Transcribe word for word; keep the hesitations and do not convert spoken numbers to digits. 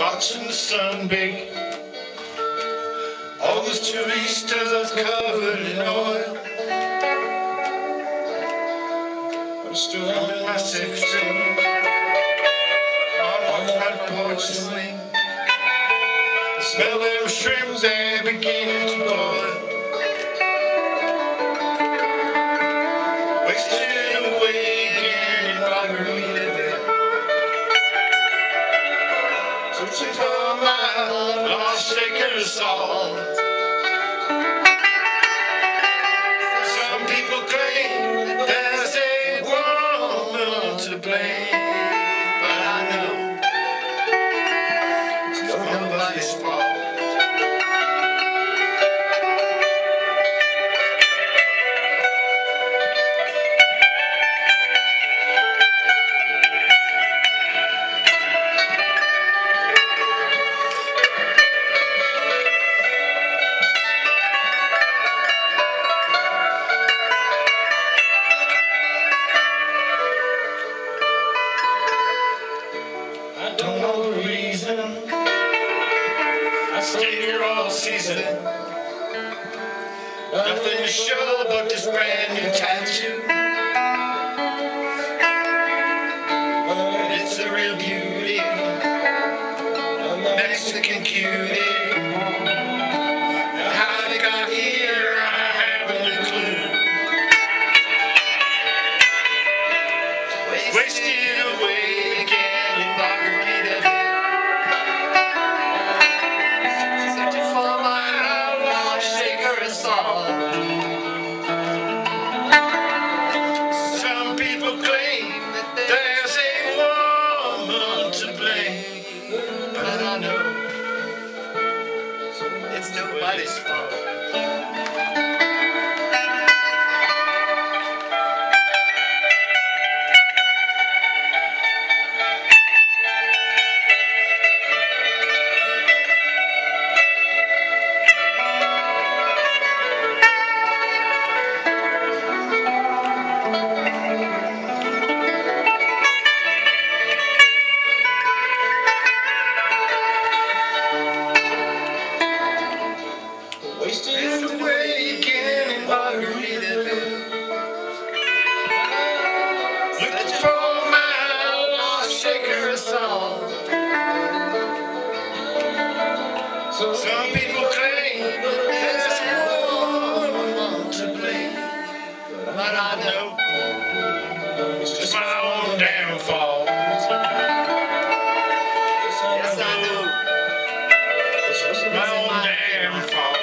watching the sun bake. All those turistas covered in oil. I'm still in my sexton on the front porch swing. I smell them shrimps, they're beginning to boil. Wasting away again in Margaritaville. Searching for my lost shaker of salt. Some people claim that there's a woman to blame, but I know it's nobody's fault. I don't know the reason I stay here all season. Nothing to show but this brand new tattoo. But it's a real beauty, a Mexican cutie. And how they got here, I haven't a clue. Wasted away again in Margaritaville. Searching for my lost shaker of salt. Some people claim that there's a woman to blame, but I know it's nobody's fault. Wasted away again in Margaritaville. Looking for my lost shaker of salt. Some people claim there's a woman to blame, but I know it's just my own damn fault. Yes, I know it's just my own damn fault.